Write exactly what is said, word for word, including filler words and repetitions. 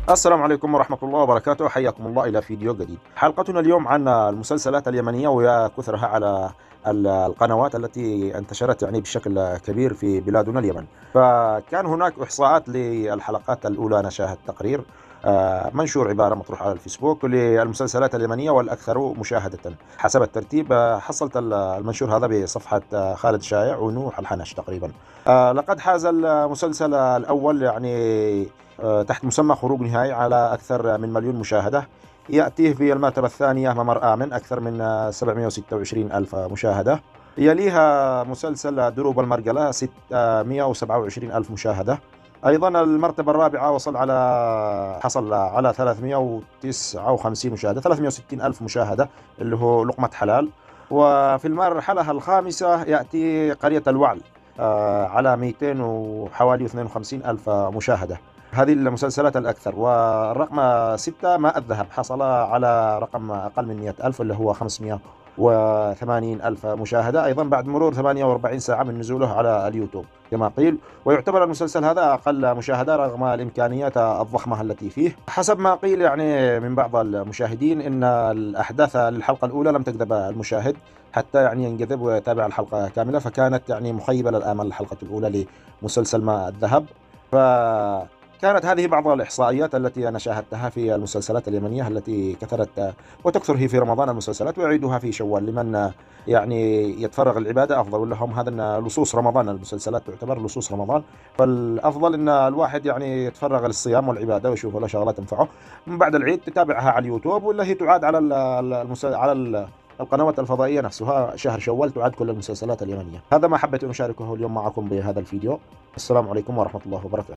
السلام عليكم ورحمة الله وبركاته، حياكم الله إلى فيديو جديد. حلقتنا اليوم عن المسلسلات اليمنية وكثرها على ال- القنوات التي انتشرت يعني بشكل كبير في بلادنا اليمن. فكان هناك إحصاءات للحلقات الأولى، أنا شاهدت تقرير آه، منشور عبارة مطروح على الفيسبوك للمسلسلات اليمنية والأكثر مشاهدة حسب الترتيب. آه، حصلت ال- المنشور هذا بصفحة آه، خالد شايع ونوح الحنش تقريبا. آه، لقد حاز المسلسل الأول يعني آه، تحت مسمى خروج نهائي على أكثر من مليون مشاهدة. يأتيه في المرتبة الثانية ممر آمن أكثر من آه، سبعمائة وستة وعشرين ألف مشاهدة. يليها مسلسل دروب المرقلة ستمائة وسبعة وعشرين ألف مشاهدة. أيضا المرتبة الرابعة وصل على حصل على ثلاثمائة وتسعة وخمسين مشاهدة، ثلاثمائة وستين ألف مشاهدة، اللي هو لقمة حلال. وفي المرحلة الخامسة يأتي قرية الوعل آه، على مئتين وحوالي اثنين وخمسين ألف مشاهدة. هذه المسلسلات الأكثر. والرقم ستة ماء الذهب حصل على رقم أقل من مئة ألف، اللي هو خمسمائة وثمانين ألف مشاهدة، أيضا بعد مرور ثمانية وأربعين ساعة من نزوله على اليوتيوب كما قيل. ويعتبر المسلسل هذا أقل مشاهدة رغم الإمكانيات الضخمة التي فيه. حسب ما قيل يعني من بعض المشاهدين إن الأحداث للحلقة الأولى لم تجذب المشاهد حتى يعني ينجذب ويتابع الحلقة كاملة، فكانت يعني مخيبة للآمال الحلقة الأولى لمسلسل ماء الذهب. فكانت هذه بعض الإحصائيات التي أنا شاهدتها في المسلسلات اليمنية التي كثرت وتكثر هي في رمضان المسلسلات، ويعيدها في شوال لمن يعني يتفرغ العبادة أفضل لهم. هذا لصوص رمضان، المسلسلات تعتبر لصوص رمضان، فالأفضل أن الواحد يعني يتفرغ للصيام والعبادة ويشوف له شغلات تنفعه. من بعد العيد تتابعها على اليوتيوب، ولا هي تعاد على ال- المسل... على ال- القنوات الفضائية نفسها. شهر شوال تعاد كل المسلسلات اليمنية. هذا ما حبيت أن أشاركه اليوم معكم بهذا الفيديو. السلام عليكم ورحمة الله وبركاته.